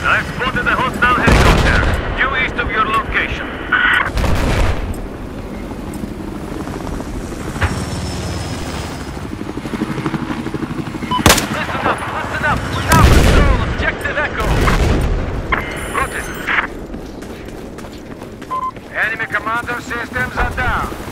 I've spotted a hostile helicopter, due east of your location. Listen up! We now control Objective Echo! Roger. Enemy commando systems are down.